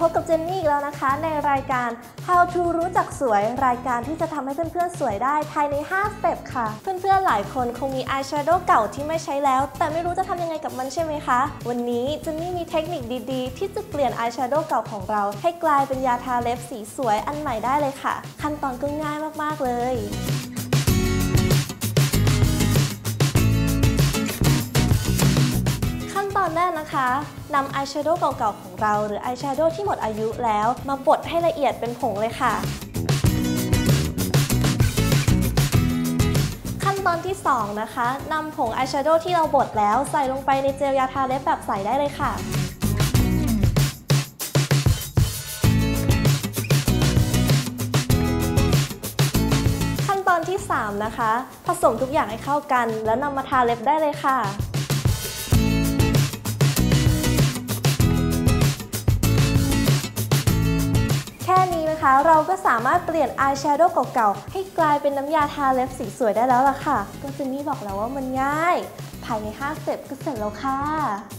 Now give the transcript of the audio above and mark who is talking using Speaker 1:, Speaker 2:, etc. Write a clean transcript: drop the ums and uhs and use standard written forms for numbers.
Speaker 1: บกับเจนนี่อีกแล้วนะคะในรายการ How to รู้จักสวยรายการที่จะทำให้เพื่อนๆสวยได้ภายใน5 สเต็ปค่ะเพื่อนๆหลายคนคงมีอายแชโดว์เก่าที่ไม่ใช้แล้วแต่ไม่รู้จะทำยังไงกับมันใช่ไหมคะวันนี้เจนนี่มีเทคนิคดีๆที่จะเปลี่ยนอายแชโดว์เก่าของเราให้กลายเป็นยาทาเล็บสีสวยอันใหม่ได้เลยค่ะขั้นตอนก็ง่ายมากๆเลยตอนแรกนะคะนำอายแชโดว์เก่าๆของเราหรืออายแชโดว์ที่หมดอายุแล้วมาบดให้ละเอียดเป็นผงเลยค่ะขั้นตอนที่2นะคะนำผงอายแชโดว์ที่เราบดแล้วใส่ลงไปในเจลยาทาเล็บแบบใสได้เลยค่ะขั้นตอนที่3นะคะผสมทุกอย่างให้เข้ากันแล้วนำมาทาเล็บได้เลยค่ะแค่นี้นะคะเราก็สามารถเปลี่ยนอายแชโดว์เก่าๆให้กลายเป็นน้ำยาทาเล็บสีสวยได้แล้วล่ะค่ะก็เจนนี่บอกแล้วว่ามันง่ายภายใน5 สเต็ปก็เสร็จแล้วค่ะ